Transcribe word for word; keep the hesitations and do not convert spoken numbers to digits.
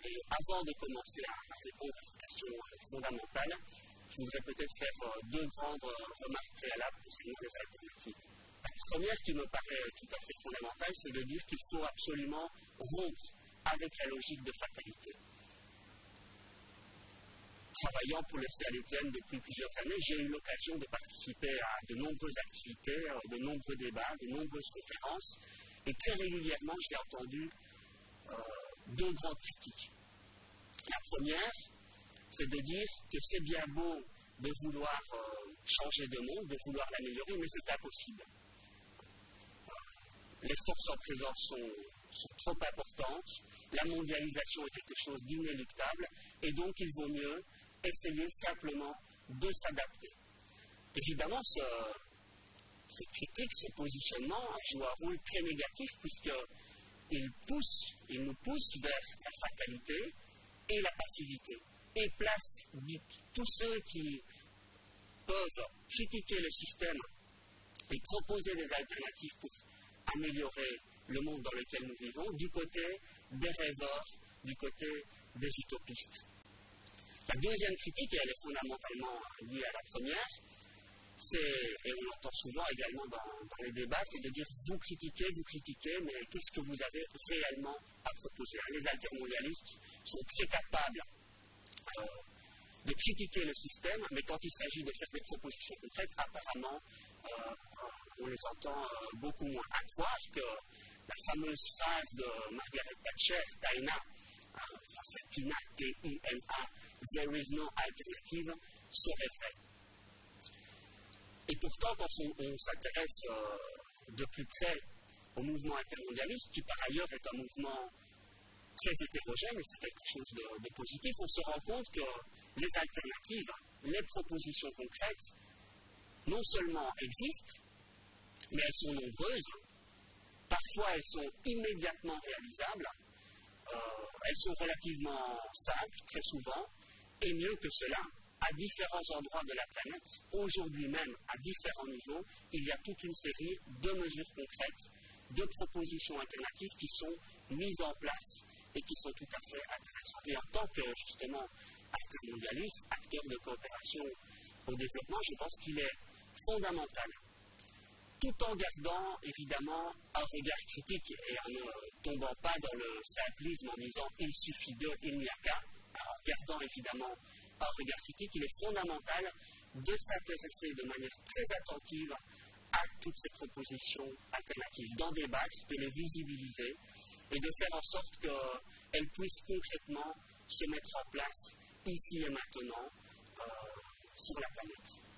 Et avant de commencer à, à répondre à ces questions fondamentales, je voudrais peut-être faire euh, deux grandes euh, remarques préalables concernant les alternatives. La première qui me paraît tout à fait fondamentale, c'est de dire qu'il faut absolument rompre avec la logique de fatalité. Travaillant pour le C A D T N depuis plusieurs années, j'ai eu l'occasion de participer à de nombreuses activités, de nombreux débats, de nombreuses conférences, et très régulièrement, j'ai entendu euh, deux grandes critiques. La première, c'est de dire que c'est bien beau de vouloir euh, changer de monde, de vouloir l'améliorer, mais c'est impossible. Les forces en présence sont, sont trop importantes, la mondialisation est quelque chose d'inéluctable, et donc il vaut mieux essayer simplement de s'adapter. Évidemment, ce, cette critique, ce positionnement joue un rôle très négatif puisqu'il pousse, il nous pousse vers la fatalité et la passivité, et place du, tous ceux qui peuvent critiquer le système et proposer des alternatives pour améliorer le monde dans lequel nous vivons, du côté des rêveurs, du côté des utopistes. La deuxième critique, et elle est fondamentalement liée à la première, c'est, et on l'entend souvent également dans, dans les débats, c'est de dire vous critiquez, vous critiquez, mais qu'est-ce que vous avez réellement à proposer? Les altermondialistes sont très capables euh, de critiquer le système, mais quand il s'agit de faire des propositions concrètes, apparemment, euh, on les entend euh, beaucoup moins. À croire que la fameuse phrase de Margaret Thatcher, Taina, en français Tina, T I N A, There is no alternative, serait vraie. Et pourtant, quand on, on s'intéresse euh, de plus près au mouvement intermondialiste, qui par ailleurs est un mouvement très hétérogène, et c'est quelque chose de, de positif, on se rend compte que les alternatives, les propositions concrètes, non seulement existent, mais elles sont nombreuses. Parfois, elles sont immédiatement réalisables. Euh, elles sont relativement simples, très souvent. Et mieux que cela, à différents endroits de la planète, aujourd'hui même, à différents niveaux, il y a toute une série de mesures concrètes, de propositions alternatives qui sont mises en place et qui sont tout à fait intéressantes. Et en tant que, justement, intermondialiste, acteur de coopération au développement, je pense qu'il est fondamental, tout en gardant évidemment un regard critique et en ne tombant pas dans le simplisme en disant « il suffit de, il n'y a qu'à », en gardant évidemment un regard critique, il est fondamental de s'intéresser de manière très attentive à toutes ces propositions alternatives, d'en débattre, de les visibiliser et de faire en sorte qu'elles puissent concrètement se mettre en place ici et maintenant euh, sur la planète.